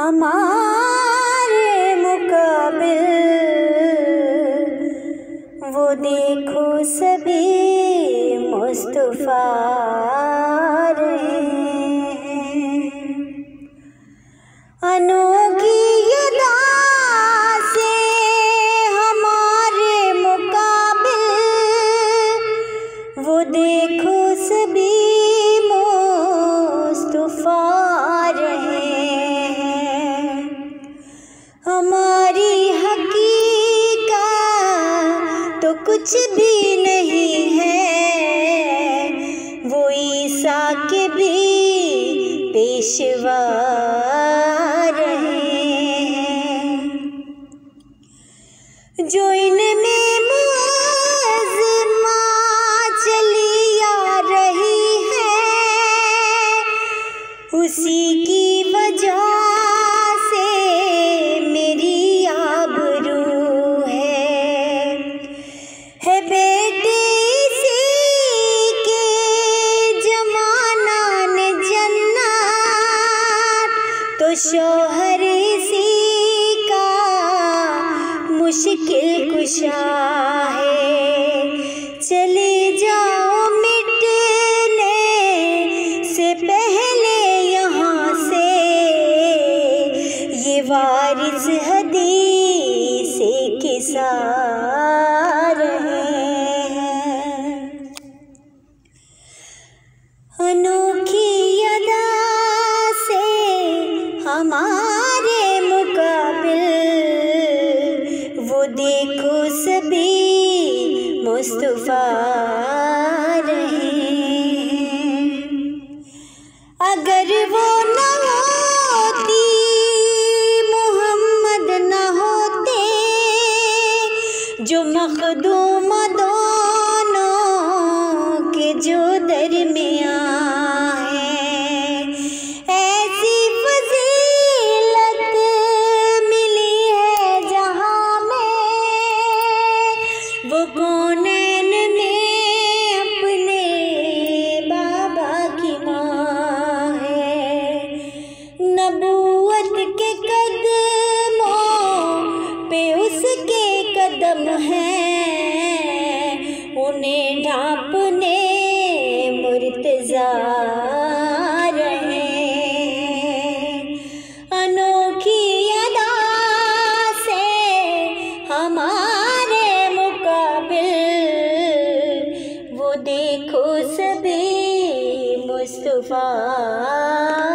हमारे मुकाबिल वो देखो सभी मुस्तफा रहे हैं। अनोखी अदा से हमारे मुकाबिल वो देखो सभी मुस्तफा रहे हैं। हमारी हकीकत तो कुछ भी नहीं है, वो ईसा के भी पेशवा रहे हैं। जो इनमें मुअज़्ज़मा चली आ रही है, उसी की वजह से मेरी आबरू है बेटे इसी के जमाना ने जन्नत, तो शौहर इसी का मुश्किल कुशा है। चले जाओ मिटने से पहले यहाँ से, ये वारिस हदीस के साथ रहे हैं। अनोखी अदा से हमारे मुकाबिल वो देखो सभी मुस्तफा रहे हैं। अगर वो न होती, मोहम्मद न होते, जो मखदूम दोनों के जो दरमियां हैं, ऐसी फजीलत मिली है जहां में, वो कौनैन में अपने बाबा की माँ है। नबूवत के कदमों पे उसके कदम हैं, उन्हें ढांपने मुर्तज़ा रहे हैं। अनोखी अदा से हमारे मुकाबिल वो देखो सभी मुस्तफा